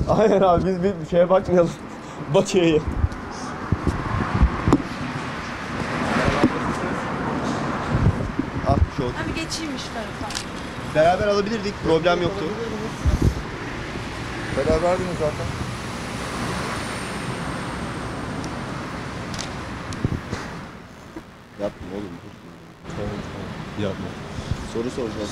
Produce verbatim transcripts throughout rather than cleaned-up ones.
Aynen abi, biz bir şeye bakmayalım. Bakayım. Ah şu oldu. Abi geçeyim şu tarafa. Beraber alabilirdik, problem yoktu. Beraberdiniz zaten. Yapma oğlum. Yapma. Soru soracağız.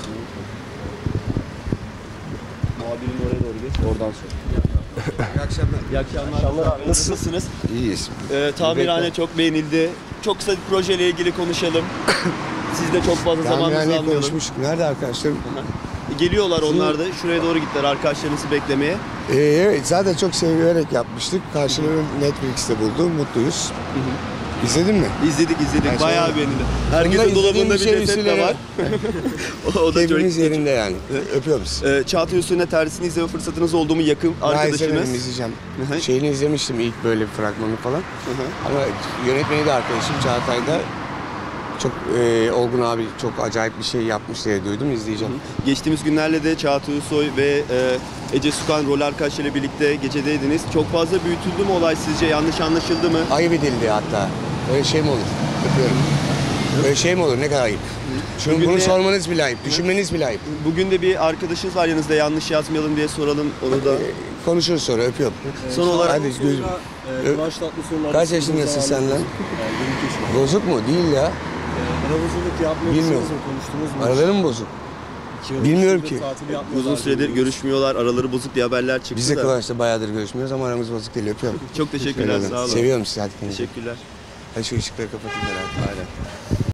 Muhabirin oraya doğru geç, oradan sor. İyi akşamlar. İyi akşamlar. Abi. Nasılsınız? İyiyiz. Ee, tamirhane çok beğenildi. Çok kısa bir projeyle ilgili konuşalım. Siz de çok fazla zamanınızı Tamirhaneye almayalım. konuşmuştuk. Nerede arkadaşlarım? Geliyorlar onlar da. Şuraya doğru gittiler arkadaşlarınızı beklemeye. Ee, evet zaten çok severek yapmıştık. Karşılığını Netflix'te buldum. Mutluyuz. İzledin mi? İzledik izledik. Yani Bayağı sonra- beğenildi. Bunda Herkesin izlediğim dolabında bir bir şey ceset de üstüne- var. o, o da çok... Keyfimiz yerinde yani. Öpüyoruz. Ee, Çağatay Ulusoy'un Tersini izleme fırsatınız oldu mu? Yakın Arkadaşımız. arkadaşınız. izleyeceğim. Hı hı. Şeyini izlemiştim ilk böyle bir fragmanı falan. Hı hı. Ama yönetmeni de arkadaşım Çağatay'da çok e, Olgun abi çok acayip bir şey yapmış diye duydum, izleyeceğim. Geçtiğimiz günlerle de Çağatay Ulusoy ve e, Ece Sukan rol arkadaşlarıyla birlikte gecedeydiniz. Çok fazla büyütüldü mü olay sizce? Yanlış anlaşıldı mı? Ayıp edildi hatta. Öyle şey mi olur? Öpüyorum. Öyle şey mi olur? Ne kadar ayıp. Şunu Bugün bunu de- sormanız bile ayıp, düşünmeniz bile ayıp. Bugün de bir arkadaşınız var yanınızda, yanlış yazmayalım diye soralım onu da. Ee, konuşuruz sonra, öpüyorum. Son olarak Hadi gözüm. Ö- Kaç yaşındasın sen lan? yirmi iki yaşında. Bozuk mu? Değil ya. Aranızda yapmıyorsunuz Bilmiyorum. mu? Konuştunuz mu? Araları mı bozuk? İki yıl Bilmiyorum süredir ki. tatil yapmıyorlar Uzun süredir diyoruz. görüşmüyorlar, araları bozuk diye haberler çıktı Biz de da. Kıvanç'la bayağıdır görüşmüyoruz ama aramız bozuk değil, öpüyorum. Çok teşekkürler, sağ olun. Seviyorum sizi, hadi kendinize. Teşekkürler. Hadi şu ışıkları kapatın beraber. Aynen.